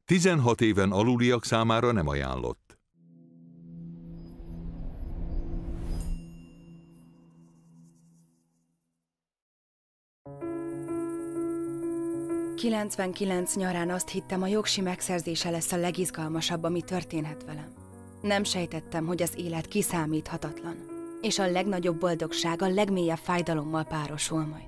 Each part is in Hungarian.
16 éven aluliak számára nem ajánlott. ...99 nyarán azt hittem, a jogsi megszerzése lesz a legizgalmasabb, ami történhet velem. Nem sejtettem, hogy az élet kiszámíthatatlan, és a legnagyobb boldogság a legmélyebb fájdalommal párosul majd.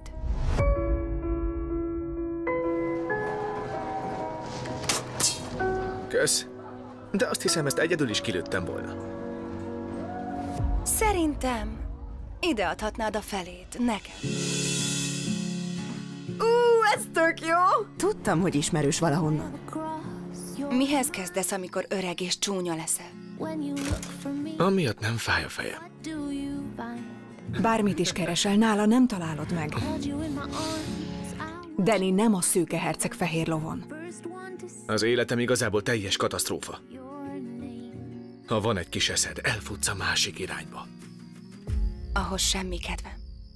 Kösz. De azt hiszem, ezt egyedül is kilőttem volna. Szerintem ide adhatnád a felét, nekem. Ez tök jó! Tudtam, hogy ismerős valahonnan. Mihez kezdesz, amikor öreg és csúnya leszel? Amiatt nem fáj a fejem. Bármit is keresel, nála nem találod meg. Danny nem a szőke herceg fehér lovon. Az életem igazából teljes katasztrófa. Ha van egy kis eszed, elfutsz a másik irányba. Ahhoz semmi kedvem.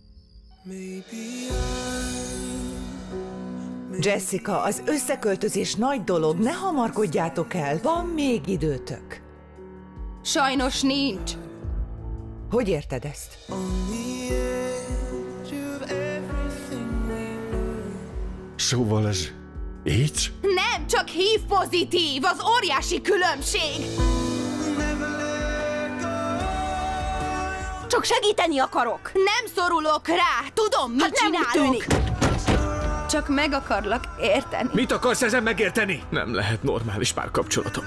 Jessica, az összeköltözés nagy dolog, ne hamarkodjátok el, van még időtök. Sajnos nincs. Hogy érted ezt? Szóval ez így? Nem, csak HIV pozitív, az óriási különbség. Csak segíteni akarok. Nem szorulok rá, tudom, mit csinálok. Csak meg akarlak érteni. Mit akarsz ezen megérteni? Nem lehet normális párkapcsolatom.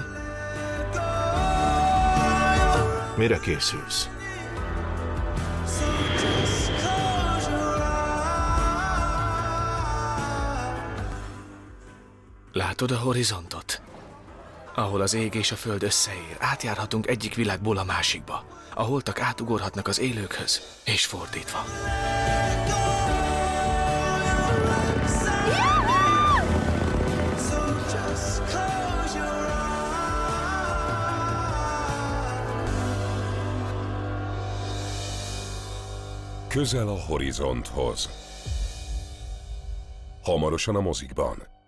Mire készülsz? Látod a horizontot? Ahol az ég és a föld összeér, átjárhatunk egyik világból a másikba. A holtak átugorhatnak az élőkhöz, és fordítva. Közel a horizonthoz. Hamarosan a mozikban.